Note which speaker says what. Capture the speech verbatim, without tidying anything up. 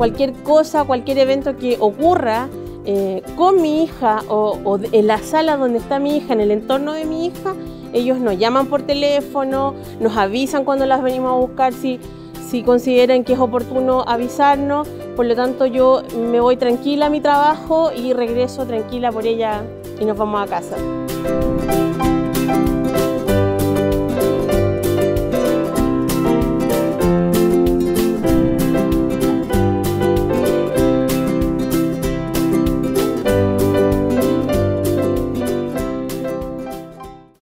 Speaker 1: cualquier cosa, cualquier evento que ocurra eh, con mi hija o, o en la sala donde está mi hija, en el entorno de mi hija, ellos nos llaman por teléfono, nos avisan cuando las venimos a buscar si, si consideran que es oportuno avisarnos. Por lo tanto, yo me voy tranquila a mi trabajo y regreso tranquila por ella y nos vamos a casa.